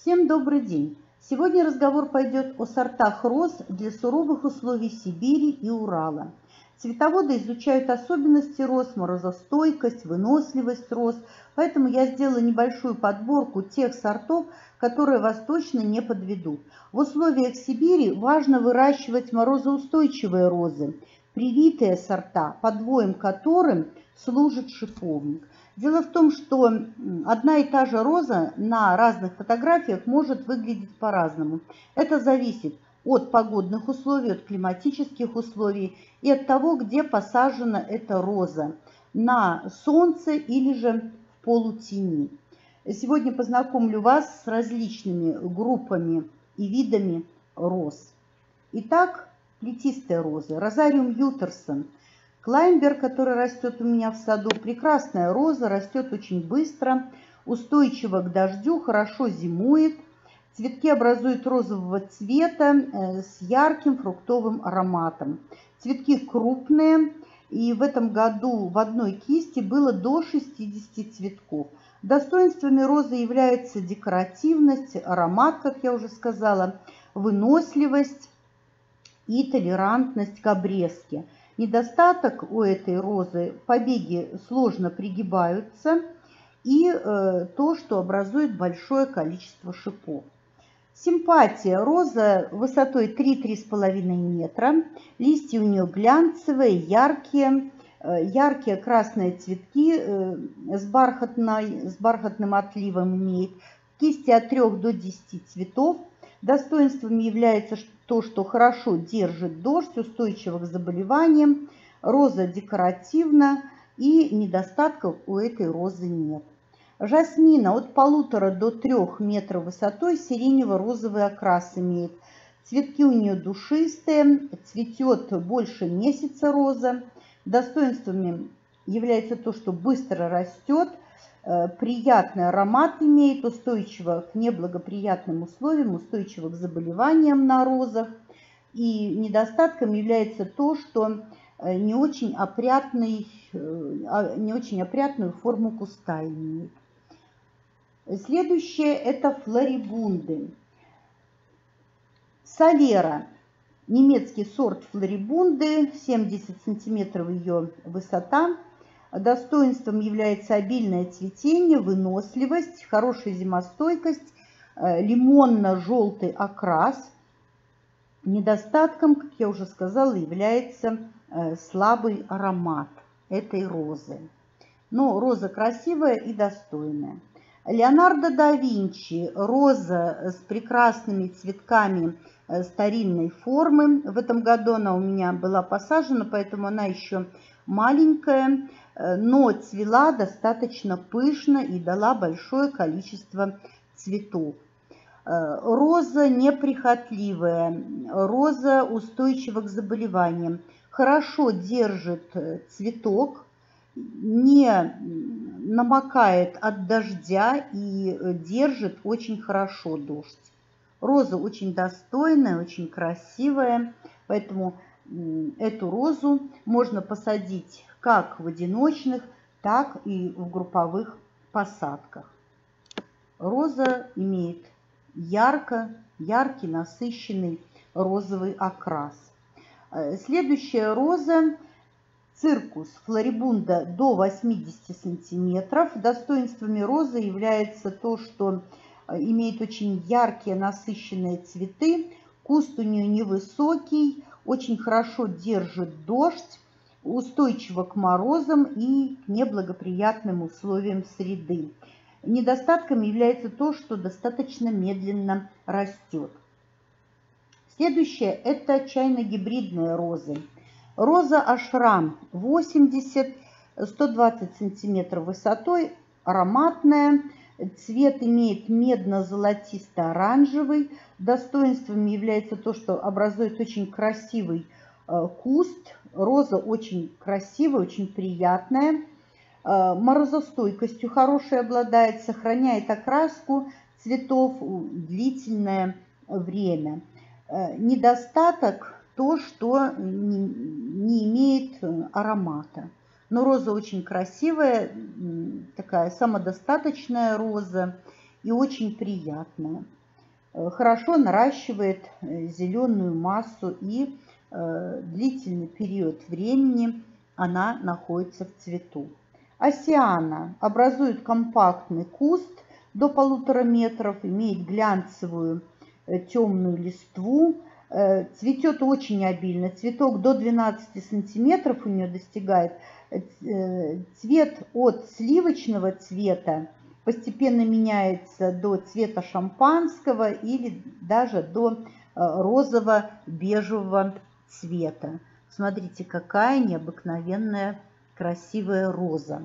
Всем добрый день! Сегодня разговор пойдет о сортах роз для суровых условий Сибири и Урала. Цветоводы изучают особенности роз, морозостойкость, выносливость роз, поэтому я сделала небольшую подборку тех сортов, которые вас точно не подведут. В условиях Сибири важно выращивать морозоустойчивые розы, привитые сорта, подвоем которым служит шиповник. Дело в том, что одна и та же роза на разных фотографиях может выглядеть по-разному. Это зависит от погодных условий, от климатических условий и от того, где посажена эта роза, на солнце или же в полутени. Сегодня познакомлю вас с различными группами и видами роз. Итак, плетистые розы. Розариум ютерсон. Клаймбер, который растет у меня в саду, прекрасная роза, растет очень быстро, устойчива к дождю, хорошо зимует. Цветки образуют розового цвета с ярким фруктовым ароматом. Цветки крупные, и в этом году в одной кисти было до 60 цветков. Достоинствами розы являются декоративность, аромат, как я уже сказала, выносливость и толерантность к обрезке. Недостаток у этой розы: побеги сложно пригибаются и то, что образует большое количество шипов. Симпатия. Роза высотой 3–3,5 метра. Листья у нее глянцевые, яркие красные цветки с бархатным отливом имеет. Кисти от 3 до 10 цветов. Достоинствами является то, что хорошо держит дождь, устойчива к заболеваниям, роза декоративна и недостатков у этой розы нет. Жасмина от 1,5 до 3 метров высотой, сиренево-розовый окрас имеет. Цветки у нее душистые, цветет больше месяца роза. Достоинствами является то, что быстро растет, приятный аромат имеет, устойчиво к неблагоприятным условиям, устойчиво к заболеваниям на розах. И недостатком является то, что не очень опрятную форму куста имеет. Следующее — это флорибунды. Солера. Немецкий сорт флорибунды, 70 сантиметров ее высота. Достоинством является обильное цветение, выносливость, хорошая зимостойкость, лимонно-желтый окрас. Недостатком, как я уже сказала, является слабый аромат этой розы. Но роза красивая и достойная. Леонардо да Винчи. Роза с прекрасными цветками старинной формы. В этом году она у меня была посажена, поэтому она еще маленькая, но цвела достаточно пышно и дала большое количество цветов. Роза неприхотливая, роза устойчива к заболеваниям, хорошо держит цветок, не намокает от дождя и держит очень хорошо дождь. Роза очень достойная, очень красивая, поэтому эту розу можно посадить как в одиночных, так и в групповых посадках. Роза имеет яркий, насыщенный розовый окрас. Следующая роза — циркус, флорибунда до 80 сантиметров. Достоинствами розы является то, что имеет очень яркие, насыщенные цветы. Куст у нее невысокий, очень хорошо держит дождь, устойчива к морозам и к неблагоприятным условиям среды. Недостатком является то, что достаточно медленно растет. Следующее — это чайно-гибридные розы. Роза Ашрам 80–120 сантиметров высотой, ароматная. Цвет имеет медно-золотисто-оранжевый. Достоинством является то, что образует очень красивый куст. Роза очень красивая, очень приятная. Морозостойкостью хорошей обладает, сохраняет окраску цветов длительное время. Недостаток то, что не имеет аромата. Но роза очень красивая, такая самодостаточная роза. и очень приятная. Хорошо наращивает зеленую массу, и длительный период времени она находится в цвету. Осиана образует компактный куст до 1,5 метров, имеет глянцевую темную листву, цветет очень обильно, цветок до 12 сантиметров у нее достигает. Цвет от сливочного цвета постепенно меняется до цвета шампанского или даже до розово-бежевого цвета. Смотрите, какая необыкновенная красивая роза.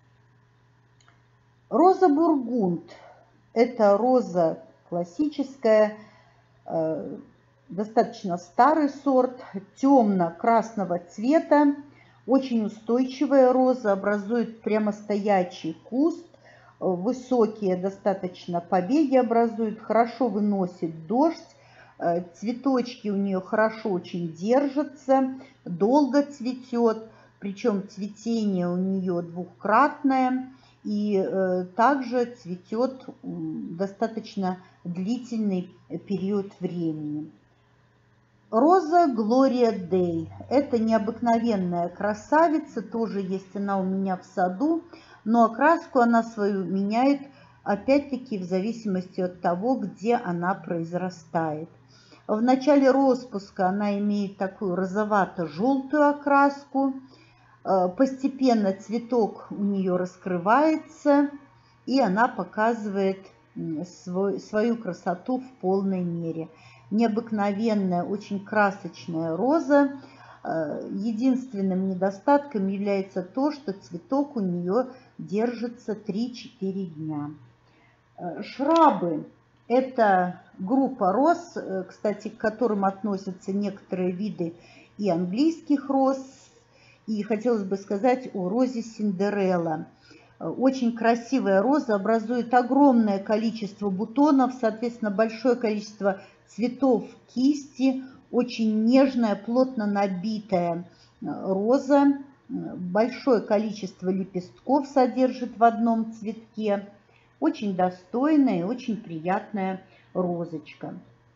Роза бургунд – это роза классическая, достаточно старый сорт, темно-красного цвета, очень устойчивая роза, образует прямостоячий куст, высокие достаточно побеги образует, хорошо выносит дождь, цветочки у нее хорошо очень держатся, долго цветет, причем цветение у нее двукратное, и также цветет достаточно длительный период времени. Роза Глория Дэй. Это необыкновенная красавица, тоже есть она у меня в саду, но окраску она свою меняет опять-таки в зависимости от того, где она произрастает. В начале распуска она имеет такую розовато-желтую окраску, постепенно цветок у нее раскрывается, и она показывает свою красоту в полной мере. Необыкновенная, очень красочная роза. Единственным недостатком является то, что цветок у нее держится 3-4 дня. Шрабы – это группа роз, кстати, к которым относятся некоторые виды и английских роз. И хотелось бы сказать о розе Синдерелла. Очень красивая роза, образует огромное количество бутонов, соответственно, большое количество цветов кисти, очень нежная, плотно набитая роза, большое количество лепестков содержит в одном цветке, очень достойная и очень приятная розочка.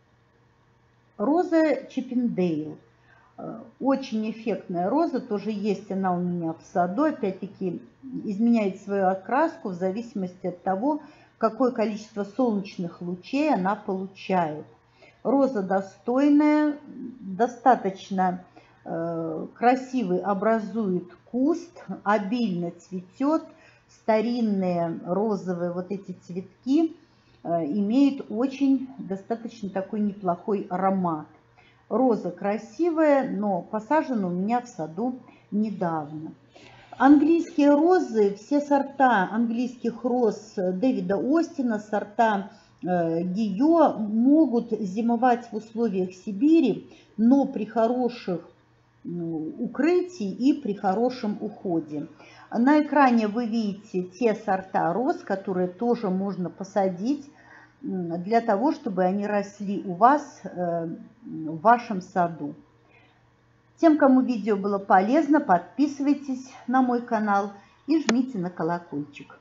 Роза Чиппендейл. Очень эффектная роза, тоже есть она у меня в саду, опять-таки изменяет свою окраску в зависимости от того, какое количество солнечных лучей она получает. Роза достойная, достаточно красивый образует куст, обильно цветет, старинные розовые вот эти цветки имеют очень достаточно такой неплохой аромат. Роза красивая, но посажена у меня в саду недавно. Английские розы, все сорта английских роз Дэвида Остина, сорта Гийо могут зимовать в условиях Сибири, но при хороших укрытии и при хорошем уходе. На экране вы видите те сорта роз, которые тоже можно посадить для того, чтобы они росли у вас в вашем саду. Тем, кому видео было полезно, подписывайтесь на мой канал и жмите на колокольчик.